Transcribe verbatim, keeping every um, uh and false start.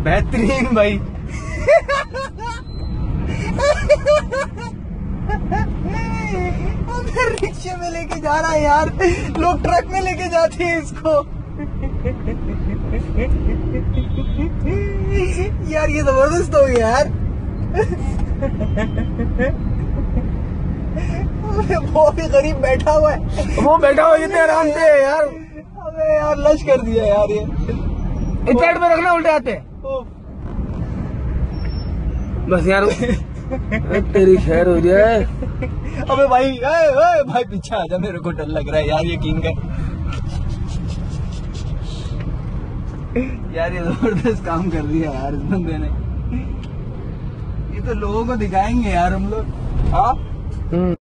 बेहतरीन भाई। रिक्शे में लेके जा रहा है यार, लोग ट्रक में लेके जाते हैं इसको। यार ये जबरदस्त हो गया यार। वो भी गरीब बैठा हुआ है, वो बैठा हुआ इतने आराम से है यार। अबे यार लश कर दिया यार ये। साइड में रखना, उल्टे आते बस यार। तेरी खैर हो जाए। अबे भाई ए, ए, भाई पीछे आजा, मेरे को डर लग रहा है यार ये किंग है। यार ये जबरदस्त काम कर दिया यार इस बंदे ने। ये तो लोगों को दिखाएंगे यार हम लोग। हाँ